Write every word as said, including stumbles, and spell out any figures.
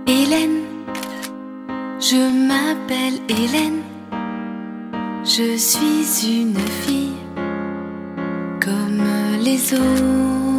Hélène, je m'appelle Hélène, je suis une fille comme les autres.